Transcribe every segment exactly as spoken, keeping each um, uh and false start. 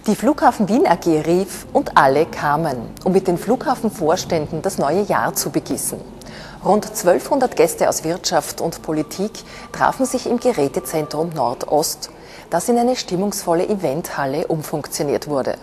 Die Flughafen Wien A G rief und alle kamen, um mit den Flughafenvorständen das neue Jahr zu begießen. Rund zwölfhundert Gäste aus Wirtschaft und Politik trafen sich im Gerätezentrum Nordost, das in eine stimmungsvolle Eventhalle umfunktioniert wurde.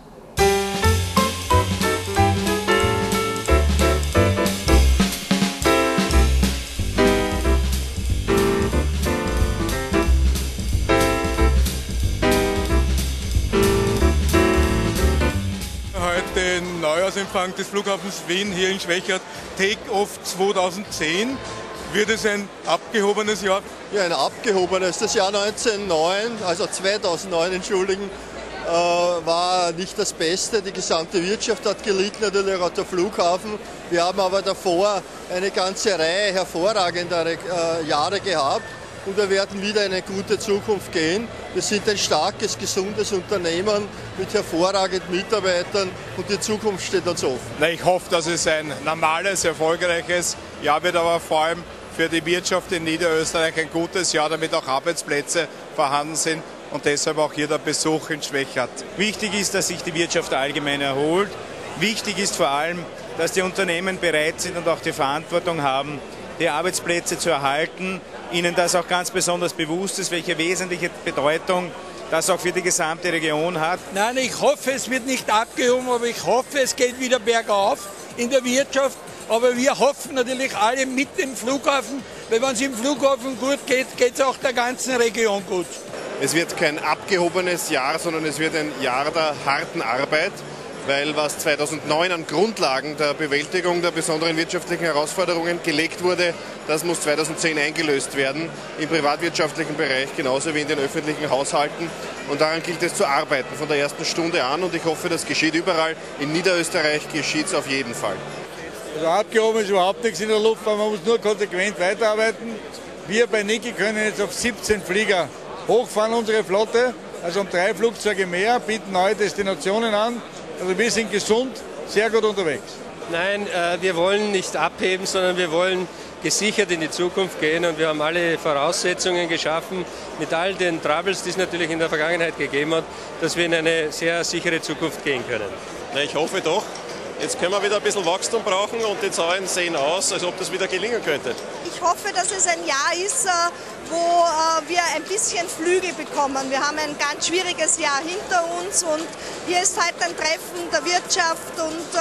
Den Neujahrsempfang des Flughafens Wien hier in Schwechat, Take-Off zweitausendzehn. Wird es ein abgehobenes Jahr? Ja, ein abgehobenes. Das Jahr neunzehnhundertneun, also zweitausendneun, entschuldigen, äh, war nicht das Beste. Die gesamte Wirtschaft hat gelitten, natürlich auch der Flughafen. Wir haben aber davor eine ganze Reihe hervorragender äh, Jahre gehabt. Und wir werden wieder in eine gute Zukunft gehen. Wir sind ein starkes, gesundes Unternehmen mit hervorragenden Mitarbeitern und die Zukunft steht uns offen. Na, ich hoffe, dass es ein normales, erfolgreiches Jahr wird, aber vor allem für die Wirtschaft in Niederösterreich ein gutes Jahr, damit auch Arbeitsplätze vorhanden sind und deshalb auch hier der Besuch in Schwechat. Wichtig ist, dass sich die Wirtschaft allgemein erholt. Wichtig ist vor allem, dass die Unternehmen bereit sind und auch die Verantwortung haben, die Arbeitsplätze zu erhalten, ihnen das auch ganz besonders bewusst ist, welche wesentliche Bedeutung das auch für die gesamte Region hat. Nein, ich hoffe, es wird nicht abgehoben, aber ich hoffe, es geht wieder bergauf in der Wirtschaft. Aber wir hoffen natürlich alle mit dem Flughafen, weil wenn es im Flughafen gut geht, geht es auch der ganzen Region gut. Es wird kein abgehobenes Jahr, sondern es wird ein Jahr der harten Arbeit. Weil was zweitausendneun an Grundlagen der Bewältigung der besonderen wirtschaftlichen Herausforderungen gelegt wurde, das muss zweitausendzehn eingelöst werden, im privatwirtschaftlichen Bereich genauso wie in den öffentlichen Haushalten. Und daran gilt es zu arbeiten, von der ersten Stunde an. Und ich hoffe, das geschieht überall. In Niederösterreich geschieht es auf jeden Fall. Also abgehoben ist überhaupt nichts in der Luft, weil man muss nur konsequent weiterarbeiten. Wir bei Niki können jetzt auf siebzehn Flieger hochfahren, unsere Flotte, also um drei Flugzeuge mehr, bieten neue Destinationen an. Also wir sind gesund, sehr gut unterwegs. Nein, äh, wir wollen nicht abheben, sondern wir wollen gesichert in die Zukunft gehen und wir haben alle Voraussetzungen geschaffen, mit all den Troubles, die es natürlich in der Vergangenheit gegeben hat, dass wir in eine sehr sichere Zukunft gehen können. Na, ich hoffe doch. Jetzt können wir wieder ein bisschen Wachstum brauchen und die Zahlen sehen aus, als ob das wieder gelingen könnte. Ich hoffe, dass es ein Jahr ist, wo wir ein bisschen Flüge bekommen. Wir haben ein ganz schwieriges Jahr hinter uns und hier ist heute ein Treffen der Wirtschaft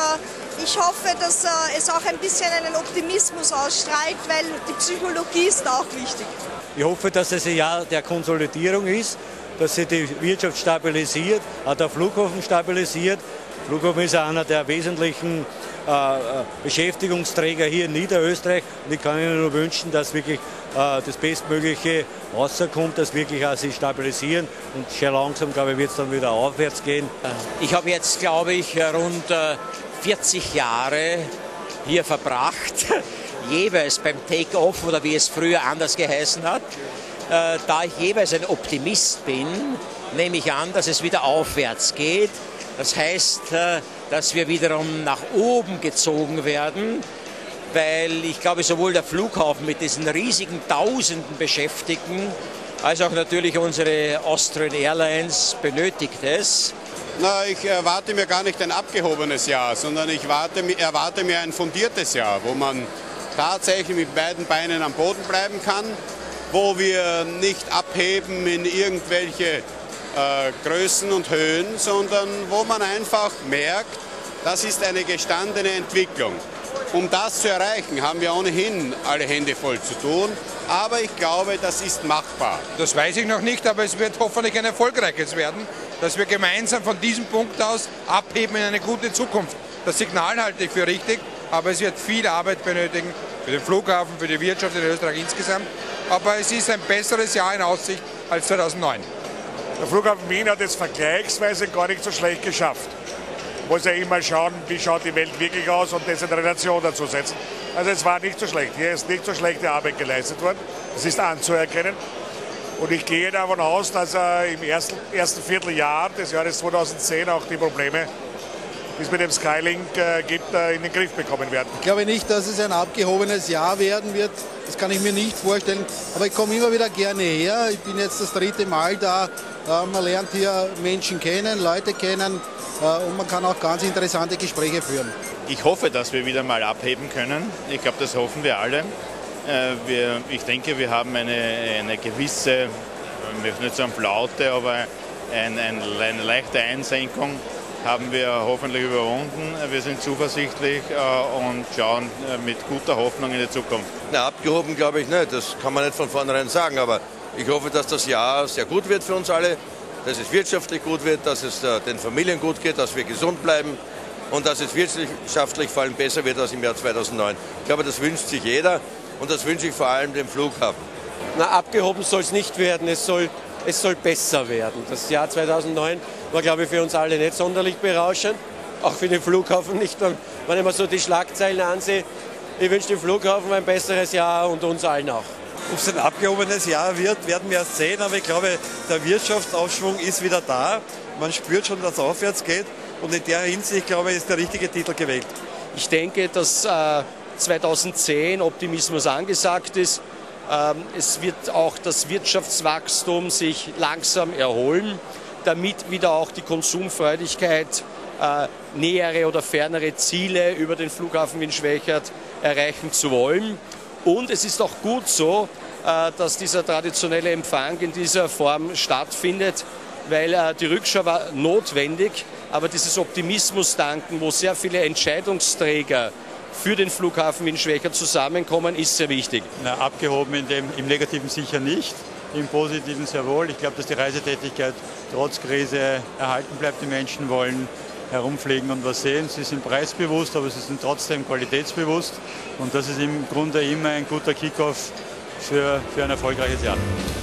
und ich hoffe, dass es auch ein bisschen einen Optimismus ausstrahlt, weil die Psychologie ist auch wichtig. Ich hoffe, dass es ein Jahr der Konsolidierung ist, dass sich die Wirtschaft stabilisiert, auch der Flughafen stabilisiert. Der Flughafen ist einer der wesentlichen äh, Beschäftigungsträger hier in Niederösterreich. Und ich kann Ihnen nur wünschen, dass wirklich äh, das Bestmögliche rauskommt, dass wirklich auch sich stabilisieren. Und sehr langsam, glaube ich, wird es dann wieder aufwärts gehen. Ich habe jetzt, glaube ich, rund äh, vierzig Jahre hier verbracht, jeweils beim Take-Off oder wie es früher anders geheißen hat. Äh, da ich jeweils ein Optimist bin, nehme ich an, dass es wieder aufwärts geht. Das heißt, dass wir wiederum nach oben gezogen werden, weil ich glaube, sowohl der Flughafen mit diesen riesigen Tausenden Beschäftigten, als auch natürlich unsere Austrian Airlines benötigt es. Na, ich erwarte mir gar nicht ein abgehobenes Jahr, sondern ich warte, erwarte mir ein fundiertes Jahr, wo man tatsächlich mit beiden Beinen am Boden bleiben kann, wo wir nicht abheben in irgendwelche Äh, Größen und Höhen, sondern wo man einfach merkt, das ist eine gestandene Entwicklung. Um das zu erreichen, haben wir ohnehin alle Hände voll zu tun, aber ich glaube, das ist machbar. Das weiß ich noch nicht, aber es wird hoffentlich ein erfolgreiches werden, dass wir gemeinsam von diesem Punkt aus abheben in eine gute Zukunft. Das Signal halte ich für richtig, aber es wird viel Arbeit benötigen für den Flughafen, für die Wirtschaft in Österreich insgesamt. Aber es ist ein besseres Jahr in Aussicht als zweitausendneun. Der Flughafen Wien hat es vergleichsweise gar nicht so schlecht geschafft. Muss ja immer schauen, wie schaut die Welt wirklich aus und das in Relation dazu setzen. Also es war nicht so schlecht. Hier ist nicht so schlechte Arbeit geleistet worden. Das ist anzuerkennen. Und ich gehe davon aus, dass er im ersten, ersten Vierteljahr des Jahres zweitausendzehn auch die Probleme die es mit dem Skylink äh, gibt, äh, in den Griff bekommen werden. Ich glaube nicht, dass es ein abgehobenes Jahr werden wird. Das kann ich mir nicht vorstellen. Aber ich komme immer wieder gerne her. Ich bin jetzt das dritte Mal da. Äh, man lernt hier Menschen kennen, Leute kennen äh, und man kann auch ganz interessante Gespräche führen. Ich hoffe, dass wir wieder mal abheben können. Ich glaube, das hoffen wir alle. Äh, wir, ich denke, wir haben eine, eine gewisse, ich möchte nicht sagen Flaute, aber ein, ein, eine leichte Einsenkung haben wir hoffentlich überwunden. Wir sind zuversichtlich äh, und schauen äh, mit guter Hoffnung in die Zukunft. Na, abgehoben glaube ich nicht, das kann man nicht von vornherein sagen, aber ich hoffe, dass das Jahr sehr gut wird für uns alle, dass es wirtschaftlich gut wird, dass es äh, den Familien gut geht, dass wir gesund bleiben und dass es wirtschaftlich vor allem besser wird als im Jahr zweitausendneun. Ich glaube, das wünscht sich jeder und das wünsche ich vor allem dem Flughafen. Na, abgehoben soll es nicht werden, es soll, es soll besser werden. Das Jahr zweitausendneun war, glaube ich, für uns alle nicht sonderlich berauschend, auch für den Flughafen nicht. Wenn ich mir so die Schlagzeilen ansehe, ich wünsche dem Flughafen ein besseres Jahr und uns allen auch. Ob es ein abgehobenes Jahr wird, werden wir erst sehen, aber ich glaube, der Wirtschaftsaufschwung ist wieder da. Man spürt schon, dass es aufwärts geht und in der Hinsicht, glaube ich, ist der richtige Titel gewählt. Ich denke, dass äh, zweitausendzehn Optimismus angesagt ist. Ähm, es wird auch das Wirtschaftswachstum sich langsam erholen, damit wieder auch die Konsumfreudigkeit äh, nähere oder fernere Ziele über den Flughafen in Schwechat erreichen zu wollen. Und es ist auch gut so, äh, dass dieser traditionelle Empfang in dieser Form stattfindet, weil äh, die Rückschau war notwendig, aber dieses Optimismus-Tanken, wo sehr viele Entscheidungsträger für den Flughafen in Schwechat zusammenkommen, ist sehr wichtig. Na, abgehoben in dem, im Negativen sicher nicht, im Positiven sehr wohl. Ich glaube, dass die Reisetätigkeit trotz Krise erhalten bleibt. Die Menschen wollen herumfliegen und was sehen. Sie sind preisbewusst, aber sie sind trotzdem qualitätsbewusst. Und das ist im Grunde immer ein guter Kickoff für, für ein erfolgreiches Jahr.